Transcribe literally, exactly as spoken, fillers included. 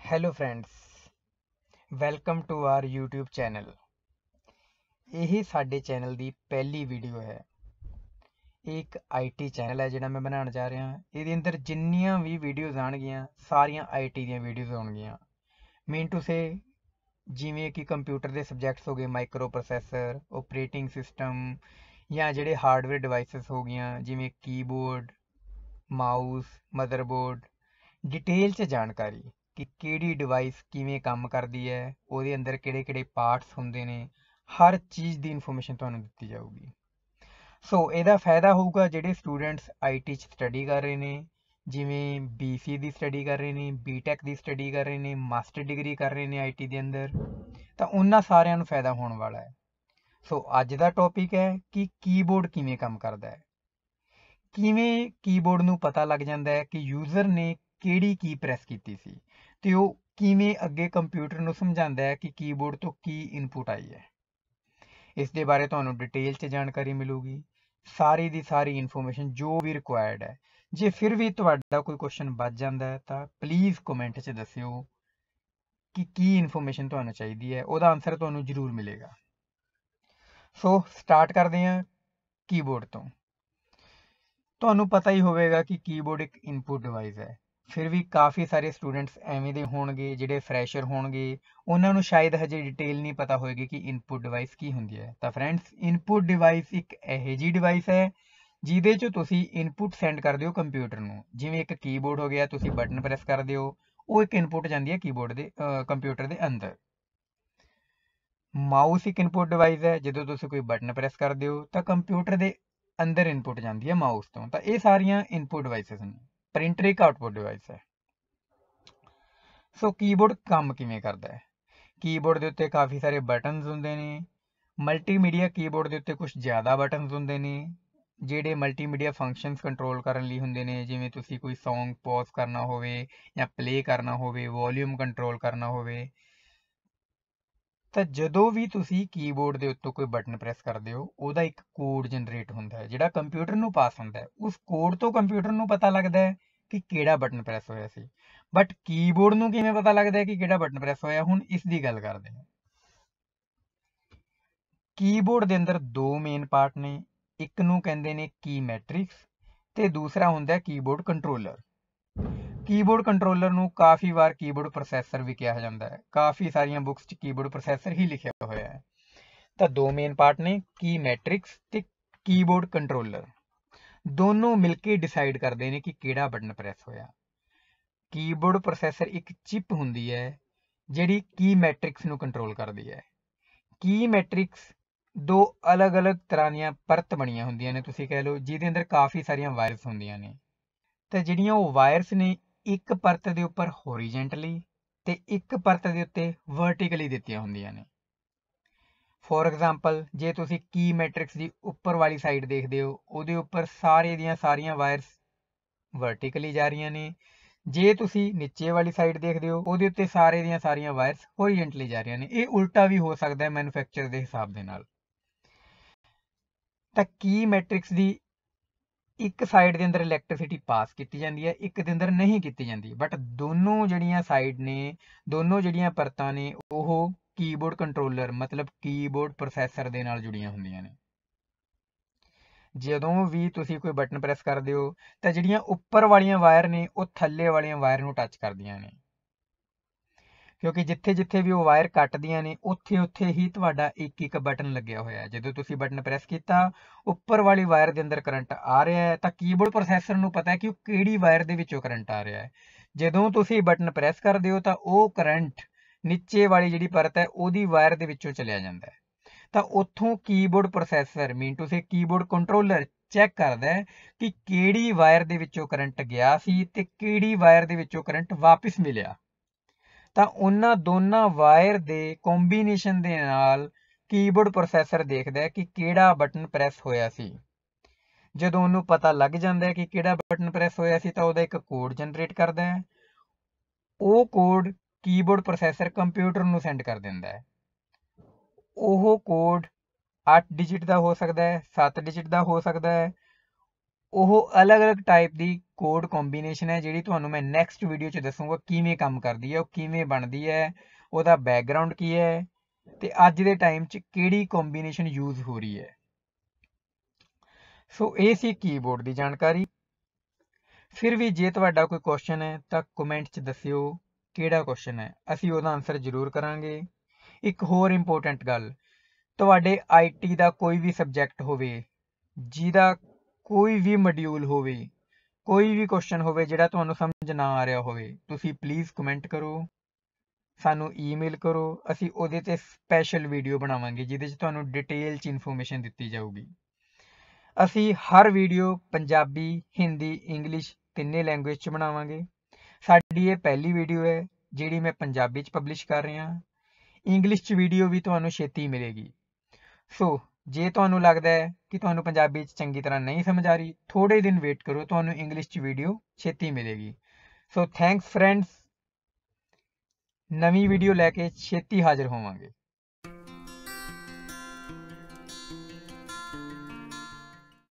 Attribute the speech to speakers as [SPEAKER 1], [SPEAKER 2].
[SPEAKER 1] Hello friends, welcome to our YouTube channel. यही साडे channel की पहली वीडियो है। एक आई टी चैनल है जिहड़ा मैं बनाना चाह रहा। ये अंदर जिन्नियां भी वीडियोज़ आउणगियां सारियां आई टी दी वीडियोज़ आउणगियां। मीन टू से जिवें कि कंप्यूटर के सबजैक्ट्स हो गए, माइक्रो प्रोसैसर, ऑपरेटिंग सिस्टम, या जिहड़े हार्डवेयर डिवाइसिस हो गईयां जिवें कीबोर्ड, माउस, मदरबोर्ड, डिटेल च जानकारी कि किहड़ी डिवाइस किवें काम करदी है, ਉਹਦੇ अंदर किहड़े किहड़े पार्ट्स ਹੁੰਦੇ ਨੇ, हर चीज़ की इन्फॉर्मेशन ਤੁਹਾਨੂੰ ਦਿੱਤੀ ਜਾਊਗੀ। सो ਇਹਦਾ फायदा ਹੋਊਗਾ ਜਿਹੜੇ ਸਟੂਡੈਂਟਸ आई टी 'ਚ ਸਟੱਡੀ ਕਰ ਰਹੇ ਨੇ, ਜਿਵੇਂ बी सी ए ਦੀ ਸਟੱਡੀ ਕਰ ਰਹੇ ਨੇ, बी टेक ਦੀ ਸਟੱਡੀ ਕਰ ਰਹੇ ਨੇ, ਮਾਸਟਰ ਡਿਗਰੀ ਕਰ ਰਹੇ ਨੇ आई टी ਦੇ ਅੰਦਰ, ਤਾਂ ਉਹਨਾਂ ਸਾਰਿਆਂ ਨੂੰ ਫਾਇਦਾ ਹੋਣ ਵਾਲਾ ਹੈ। ਸੋ ਅੱਜ ਦਾ ਟੌਪਿਕ ਹੈ ਕਿ ਕੀਬੋਰਡ ਕਿਵੇਂ ਕੰਮ ਕਰਦਾ ਹੈ, ਕਿਵੇਂ ਕੀਬੋਰਡ ਨੂੰ ਪਤਾ ਲੱਗ ਜਾਂਦਾ ਹੈ ਕਿ ਯੂਜ਼ਰ ਨੇ ਕਿਹੜੀ ਕੀ ਪ੍ਰੈਸ ਕੀਤੀ ਸੀ, ਤੇ ਉਹ ਕਿਵੇਂ ਅੱਗੇ ਕੰਪਿਊਟਰ ਨੂੰ ਸਮਝਾਉਂਦਾ ਹੈ ਕਿ ਕੀਬੋਰਡ ਤੋਂ ਕੀ ਇਨਪੁਟ ਆਈ ਹੈ। ਇਸ ਦੇ ਬਾਰੇ ਤੁਹਾਨੂੰ ਡਿਟੇਲ 'ਚ ਜਾਣਕਾਰੀ ਮਿਲੂਗੀ, ਸਾਰੀ ਦੀ ਸਾਰੀ ਇਨਫੋਰਮੇਸ਼ਨ ਜੋ ਵੀ ਰਿਕੁਆਇਰਡ ਹੈ। ਜੇ ਫਿਰ ਵੀ ਤੁਹਾਡਾ ਕੋਈ ਕੁਐਸਚਨ ਬਚ ਜਾਂਦਾ ਹੈ ਤਾਂ ਪਲੀਜ਼ ਕਮੈਂਟ 'ਚ ਦੱਸਿਓ ਕਿ ਕੀ ਇਨਫੋਰਮੇਸ਼ਨ ਤੁਹਾਨੂੰ ਚਾਹੀਦੀ ਹੈ, ਉਹਦਾ ਆਨਸਰ ਤੁਹਾਨੂੰ ਜ਼ਰੂਰ ਮਿਲੇਗਾ। ਸੋ ਸਟਾਰਟ ਕਰਦੇ ਹਾਂ ਕੀਬੋਰਡ ਤੋਂ। ਤੁਹਾਨੂੰ ਪਤਾ ਹੀ ਹੋਵੇਗਾ ਕਿ ਕੀਬੋਰਡ ਇੱਕ ਇਨਪੁਟ ਡਿਵਾਈਸ ਹੈ। ਫਿਰ ਵੀ ਕਾफ़ी ਸਾਰੇ ਸਟੂਡੈਂਟਸ ਐਵੇਂ ਦੇ ਹੋਣਗੇ ਜਿਹੜੇ ਫਰੈਸ਼ਰ ਹੋਣਗੇ, ਉਹਨਾਂ ਨੂੰ ਸ਼ਾਇਦ ਹਜੇ ਡਿਟੇਲ ਨਹੀਂ ਪਤਾ ਹੋਏਗੀ ਕਿ ਇਨਪੁਟ ਡਿਵਾਈਸ ਕੀ ਹੁੰਦੀ ਹੈ। ਤਾਂ ਫਰੈਂਡਸ, ਇਨਪੁਟ ਡਿਵਾਈਸ ਇੱਕ ਇਹੋ ਜਿਹੀ ਡਿਵਾਈਸ ਹੈ ਜਿਹਦੇ 'ਚ ਤੁਸੀਂ ਇਨਪੁਟ ਸੈਂਡ ਕਰਦੇ ਹੋ ਕੰਪਿਊਟਰ ਨੂੰ। ਜਿਵੇਂ ਇੱਕ ਕੀਬੋਰਡ ਹੋ ਗਿਆ, ਤੁਸੀਂ ਬਟਨ ਪ੍ਰੈਸ ਕਰਦੇ ਹੋ, ਉਹ ਇੱਕ ਇਨਪੁਟ ਜਾਂਦੀ ਹੈ ਕੀਬੋਰਡ ਦੇ ਕੰਪਿਊਟਰ ਦੇ ਅੰਦਰ। ਮਾਊਸ ਇੱਕ ਇਨਪੁਟ ਡਿਵਾਈਸ ਹੈ, ਜਦੋਂ ਤੁਸੀਂ ਕੋਈ ਬਟਨ ਪ੍ਰੈਸ ਕਰਦੇ ਹੋ ਤਾਂ ਕੰਪਿਊਟਰ ਦੇ ਅੰਦਰ ਇਨਪੁਟ ਜਾਂਦੀ ਹੈ ਮਾਊਸ ਤੋਂ। ਤਾਂ ਇਹ ਸਾਰੀਆਂ ਇਨਪੁਟ ਡਿਵਾਈਸਿਸ ਨੇ। ਪ੍ਰਿੰਟਰ ਇੱਕ ਆਊਟਪੁੱਟ ਡਿਵਾਈਸ ਹੈ। ਸੋ ਕੀਬੋਰਡ ਕੰਮ ਕਿਵੇਂ ਕਰਦਾ ਹੈ? ਕੀਬੋਰਡ ਦੇ ਉੱਤੇ ਕਾਫੀ ਸਾਰੇ ਬਟਨਸ ਹੁੰਦੇ ਨੇ। ਮਲਟੀਮੀਡੀਆ ਕੀਬੋਰਡ ਦੇ ਉੱਤੇ ਕੁਝ ਜ਼ਿਆਦਾ ਬਟਨਸ ਹੁੰਦੇ ਨੇ ਜਿਹੜੇ ਮਲਟੀਮੀਡੀਆ ਫੰਕਸ਼ਨਸ ਕੰਟਰੋਲ ਕਰਨ ਲਈ ਹੁੰਦੇ ਨੇ। ਜਿਵੇਂ ਤੁਸੀਂ ਕੋਈ ਸੌਂਗ ਪੌਜ਼ ਕਰਨਾ ਹੋਵੇ ਜਾਂ ਪਲੇ ਕਰਨਾ ਹੋਵੇ, ਵੋਲਿਊਮ ਕੰਟਰੋਲ ਕਰਨਾ ਹੋਵੇ, ਤਾਂ ਜਦੋਂ ਵੀ ਤੁਸੀਂ ਕੀਬੋਰਡ ਦੇ ਉੱਤੋਂ ਕੋਈ ਬਟਨ ਪ੍ਰੈਸ ਕਰਦੇ ਹੋ, ਉਹਦਾ ਇੱਕ ਕੋਡ ਜਨਰੇਟ ਹੁੰਦਾ ਹੈ ਜਿਹੜਾ ਕੰਪਿਊਟਰ ਨੂੰ ਪਾਸ ਹੁੰਦਾ ਹੈ। ਉਸ ਕੋਡ ਤੋਂ ਕੰਪਿਊਟਰ ਨੂੰ ਪਤਾ ਲੱਗਦਾ ਹੈ ਕਿ ਕਿਹੜਾ ਬਟਨ ਪ੍ਰੈਸ ਹੋਇਆ ਸੀ। ਬਟ ਕੀਬੋਰਡ ਨੂੰ ਕਿਵੇਂ ਪਤਾ ਲੱਗਦਾ ਹੈ ਕਿ ਕਿਹੜਾ ਬਟਨ ਪ੍ਰੈਸ ਹੋਇਆ? ਹੁਣ ਇਸ ਦੀ ਗੱਲ ਕਰਦੇ ਹਾਂ। ਕੀਬੋਰਡ ਦੇ ਅੰਦਰ ਦੋ ਮੇਨ ਪਾਰਟ ਨੇ, ਇੱਕ ਨੂੰ ਕਹਿੰਦੇ ਨੇ ਕੀ ਮੈਟ੍ਰਿਕਸ ਤੇ ਦੂਸਰਾ ਹੁੰਦਾ ਕੀਬੋਰਡ ਕੰਟਰੋਲਰ। ਕੀਬੋਰਡ ਕੰਟਰੋਲਰ ਨੂੰ ਕਾਫੀ ਵਾਰ ਕੀਬੋਰਡ ਪ੍ਰੋਸੈਸਰ ਵੀ ਕਿਹਾ ਜਾਂਦਾ ਹੈ। ਕਾਫੀ ਸਾਰੀਆਂ ਬੁੱਕਸ 'ਚ ਕੀਬੋਰਡ ਪ੍ਰੋਸੈਸਰ ਹੀ ਲਿਖਿਆ ਹੋਇਆ ਹੈ। ਤਾਂ ਦੋ ਮੇਨ ਪਾਰਟ ਨੇ, ਕੀ ਮੈਟ੍ਰਿਕਸ ਤੇ ਕੀਬੋਰਡ ਕੰਟਰੋਲਰ। ਦੋਨੋਂ ਮਿਲ ਕੇ ਡਿਸਾਈਡ ਕਰਦੇ ਨੇ ਕਿ ਕਿਹੜਾ ਬਟਨ ਪ੍ਰੈਸ ਹੋਇਆ। ਕੀਬੋਰਡ ਪ੍ਰੋਸੈਸਰ ਇੱਕ ਚਿਪ ਹੁੰਦੀ ਹੈ ਜਿਹੜੀ ਕੀ ਮੈਟ੍ਰਿਕਸ ਨੂੰ ਕੰਟਰੋਲ ਕਰਦੀ ਹੈ। ਕੀ ਮੈਟ੍ਰਿਕਸ ਦੋ ਅਲੱਗ-ਅਲੱਗ ਤਰ੍ਹਾਂ ਦੀਆਂ ਪਰਤ ਬਣੀਆਂ ਹੁੰਦੀਆਂ ਨੇ, ਤੁਸੀਂ ਕਹਿ ਲਓ, ਜਿਹਦੇ ਅੰਦਰ ਕਾਫੀ ਸਾਰੀਆਂ ਵਾਇਰਸ ਹੁੰਦੀਆਂ ਨੇ। ਤੇ ਜਿਹੜੀਆਂ ਉਹ ਵਾਇਰਸ ਨੇ ਇੱਕ ਪਰਤ ਦੇ ਉੱਪਰ ਹੋਰੀਜੈਂਟਲੀ ਤੇ ਇੱਕ ਪਰਤ ਦੇ ਉੱਤੇ ਵਰਟੀਕਲੀ ਦਿੱਤੀਆਂ ਹੁੰਦੀਆਂ ਨੇ। ਫੋਰ ਐਗਜ਼ਾਮਪਲ, ਜੇ ਤੁਸੀਂ ਕੀ ਮੈਟ੍ਰਿਕਸ ਦੀ ਉੱਪਰ ਵਾਲੀ ਸਾਈਡ ਦੇਖਦੇ ਹੋ, ਉਹਦੇ ਉੱਪਰ ਸਾਰੇ ਦੀਆਂ ਸਾਰੀਆਂ ਵਾਇਰਸ ਵਰਟੀਕਲੀ ਜਾ ਰਹੀਆਂ ਨੇ। ਜੇ ਤੁਸੀਂ ਨੀਚੇ ਵਾਲੀ ਸਾਈਡ ਦੇਖਦੇ ਹੋ, ਉਹਦੇ ਉੱਤੇ ਸਾਰੇ ਦੀਆਂ ਸਾਰੀਆਂ ਵਾਇਰਸ ਹੋਰੀਜੈਂਟਲੀ ਜਾ ਰਹੀਆਂ ਨੇ। ਇਹ ਉਲਟਾ ਵੀ ਹੋ ਸਕਦਾ ਹੈ ਮੈਨੂਫੈਕਚਰ ਦੇ ਹਿਸਾਬ ਦੇ ਨਾਲ। ਤਾਂ ਕੀ ਮੈਟ੍ਰਿਕਸ ਦੀ ਇੱਕ ਸਾਈਡ ਦੇ ਅੰਦਰ ਇਲੈਕਟ੍ਰਿਸਿਟੀ ਪਾਸ ਕੀਤੀ ਜਾਂਦੀ ਹੈ, ਇੱਕ ਦੇ ਅੰਦਰ ਨਹੀਂ ਕੀਤੀ ਜਾਂਦੀ। ਬਟ ਦੋਨੋਂ ਜਿਹੜੀਆਂ ਸਾਈਡ ਨੇ, ਦੋਨੋਂ ਜਿਹੜੀਆਂ ਪਰਤਾਂ ਨੇ, ਉਹ ਕੀਬੋਰਡ ਕੰਟਰੋਲਰ ਮਤਲਬ ਕੀਬੋਰਡ ਪ੍ਰੋਸੈਸਰ ਦੇ ਨਾਲ ਜੁੜੀਆਂ ਹੁੰਦੀਆਂ ਨੇ। ਜਦੋਂ ਵੀ ਤੁਸੀਂ ਕੋਈ ਬਟਨ ਪ੍ਰੈਸ ਕਰਦੇ ਹੋ ਤਾਂ ਜਿਹੜੀਆਂ ਉੱਪਰ ਵਾਲੀਆਂ ਵਾਇਰ ਨੇ ਉਹ ਥੱਲੇ ਵਾਲੀਆਂ ਵਾਇਰ ਨੂੰ ਟੱਚ ਕਰਦੀਆਂ ਨੇ, ਕਿਉਂਕਿ ਜਿੱਥੇ ਜਿੱਥੇ ਵੀ ਉਹ ਵਾਇਰ ਕੱਟਦੀਆਂ ਨੇ ਉੱਥੇ ਉੱਥੇ ਹੀ ਤੁਹਾਡਾ ਇੱਕ ਇੱਕ ਬਟਨ ਲੱਗਿਆ ਹੋਇਆ ਹੈ। ਜਦੋਂ ਤੁਸੀਂ ਬਟਨ ਪ੍ਰੈਸ ਕੀਤਾ, ਉੱਪਰ ਵਾਲੀ ਵਾਇਰ ਦੇ ਅੰਦਰ ਕਰੰਟ ਆ ਰਿਹਾ ਹੈ, ਤਾਂ ਕੀਬੋਰਡ ਪ੍ਰੋਸੈਸਰ ਨੂੰ ਪਤਾ ਹੈ ਕਿ ਉਹ ਕਿਹੜੀ ਵਾਇਰ ਦੇ ਵਿੱਚੋਂ ਕਰੰਟ ਆ ਰਿਹਾ ਹੈ। ਜਦੋਂ ਤੁਸੀਂ ਬਟਨ ਪ੍ਰੈਸ ਕਰਦੇ ਹੋ ਤਾਂ ਉਹ ਕਰੰਟ ਨੀਚੇ ਵਾਲੀ ਜਿਹੜੀ ਪਰਤ ਹੈ ਉਹਦੀ ਵਾਇਰ ਦੇ ਵਿੱਚੋਂ ਚਲਿਆ ਜਾਂਦਾ ਹੈ। ਤਾਂ ਉੱਥੋਂ keyboard processor mean to say keyboard controller check ਕਰਦਾ ਹੈ ਕਿ ਕਿਹੜੀ ਵਾਇਰ ਦੇ ਵਿੱਚੋਂ ਕਰੰਟ ਗਿਆ ਸੀ ਤੇ ਕਿਹੜੀ ਵਾਇਰ ਦੇ ਵਿੱਚੋਂ ਕਰੰਟ ਵਾਪਿਸ ਮਿਲਿਆ। ਤਾਂ ਉਹਨਾਂ ਦੋਨਾਂ ਵਾਇਰ ਦੇ ਕੰਬੀਨੇਸ਼ਨ ਦੇ ਨਾਲ ਕੀਬੋਰਡ ਪ੍ਰੋਸੈਸਰ ਦੇਖਦਾ ਹੈ ਕਿ ਕਿਹੜਾ ਬਟਨ ਪ੍ਰੈਸ ਹੋਇਆ ਸੀ। ਜਦੋਂ ਉਹਨੂੰ ਪਤਾ ਲੱਗ ਜਾਂਦਾ ਹੈ ਕਿ ਕਿਹੜਾ ਬਟਨ ਪ੍ਰੈਸ ਹੋਇਆ ਸੀ ਤਾਂ ਉਹਦਾ ਇੱਕ ਕੋਡ ਜਨਰੇਟ ਕਰਦਾ ਹੈ। ਉਹ ਕੋਡ ਕੀਬੋਰਡ ਪ੍ਰੋਸੈਸਰ ਕੰਪਿਊਟਰ ਨੂੰ ਸੈਂਡ ਕਰ ਦਿੰਦਾ ਹੈ। ਉਹ ਕੋਡ ਅੱਠ ਡਿਜਿਟ ਦਾ ਹੋ ਸਕਦਾ ਹੈ, ਸੱਤ ਡਿਜਿਟ ਦਾ ਹੋ ਸਕਦਾ ਹੈ, ਉਹ ਅਲੱਗ-ਅਲੱਗ ਟਾਈਪ ਦੀ ਕੋਡ ਕੰਬੀਨੇਸ਼ਨ ਹੈ ਜਿਹੜੀ ਤੁਹਾਨੂੰ ਮੈਂ ਨੈਕਸਟ ਵੀਡੀਓ 'ਚ ਦੱਸੂਗਾ ਕਿਵੇਂ ਕੰਮ ਕਰਦੀ ਹੈ, ਉਹ ਕਿਵੇਂ ਬਣਦੀ ਹੈ, ਉਹਦਾ ਬੈਕਗਰਾਉਂਡ ਕੀ ਹੈ ਤੇ ਅੱਜ ਦੇ ਟਾਈਮ 'ਚ ਕਿਹੜੀ ਕੰਬੀਨੇਸ਼ਨ ਯੂਜ਼ ਹੋ ਰਹੀ ਹੈ। ਸੋ ਇਹ ਸੀ ਕੀਬੋਰਡ ਦੀ ਜਾਣਕਾਰੀ। ਫਿਰ ਵੀ ਜੇ ਤੁਹਾਡਾ ਕੋਈ ਕੁਐਸਚਨ ਹੈ ਤਾਂ ਕਮੈਂਟ 'ਚ ਦੱਸਿਓ ਕਿਹੜਾ ਕੁਐਸਚਨ ਹੈ, ਅਸੀਂ ਉਹਦਾ ਆਨਸਰ ਜ਼ਰੂਰ ਕਰਾਂਗੇ। ਇੱਕ ਹੋਰ ਇੰਪੋਰਟੈਂਟ ਗੱਲ, ਤੁਹਾਡੇ ਆਈਟੀ ਦਾ ਕੋਈ ਵੀ ਸਬਜੈਕਟ ਹੋਵੇ, ਜਿਹਦਾ ਕੋਈ ਵੀ ਮੋਡਿਊਲ ਹੋਵੇ, ਕੋਈ ਵੀ ਕੁਐਸਚਨ ਹੋਵੇ ਜਿਹੜਾ ਤੁਹਾਨੂੰ ਸਮਝ ਨਾ ਆ ਰਿਹਾ ਹੋਵੇ, ਤੁਸੀਂ ਪਲੀਜ਼ ਕਮੈਂਟ ਕਰੋ, ਸਾਨੂੰ ਈਮੇਲ ਕਰੋ, ਅਸੀਂ ਉਹਦੇ ਤੇ ਸਪੈਸ਼ਲ ਵੀਡੀਓ ਬਣਾਵਾਂਗੇ ਜਿਹਦੇ 'ਚ ਤੁਹਾਨੂੰ ਡਿਟੇਲ 'ਚ ਇਨਫੋਰਮੇਸ਼ਨ ਦਿੱਤੀ ਜਾਊਗੀ। ਅਸੀਂ ਹਰ ਵੀਡੀਓ ਪੰਜਾਬੀ, ਹਿੰਦੀ, ਇੰਗਲਿਸ਼ ਤਿੰਨੇ ਲੈਂਗੁਏਜ 'ਚ ਬਣਾਵਾਂਗੇ। ਸਾਡੀ ਇਹ ਪਹਿਲੀ ਵੀਡੀਓ ਹੈ ਜਿਹੜੀ ਮੈਂ ਪੰਜਾਬੀ 'ਚ ਪਬਲਿਸ਼ ਕਰ ਰਿਹਾ। ਇੰਗਲਿਸ਼ 'ਚ ਵੀਡੀਓ ਵੀ ਤੁਹਾਨੂੰ ਛੇਤੀ ਮਿਲੇਗੀ। ਸੋ ਜੇ ਤੁਹਾਨੂੰ ਲੱਗਦਾ ਹੈ ਕਿ ਤੁਹਾਨੂੰ ਪੰਜਾਬੀ 'ਚ ਚੰਗੀ ਤਰ੍ਹਾਂ ਨਹੀਂ ਸਮਝ ਆ ਰਹੀ, ਥੋੜੇ ਦਿਨ ਵੇਟ ਕਰੋ, ਤੁਹਾਨੂੰ ਇੰਗਲਿਸ਼ 'ਚ ਵੀਡੀਓ ਛੇਤੀ ਮਿਲੇਗੀ। ਸੋ ਥੈਂਕਸ ਫਰੈਂਡਸ, ਨਵੀਂ ਵੀਡੀਓ ਲੈ ਕੇ ਛੇਤੀ ਹਾਜ਼ਰ ਹੋਵਾਂਗੇ।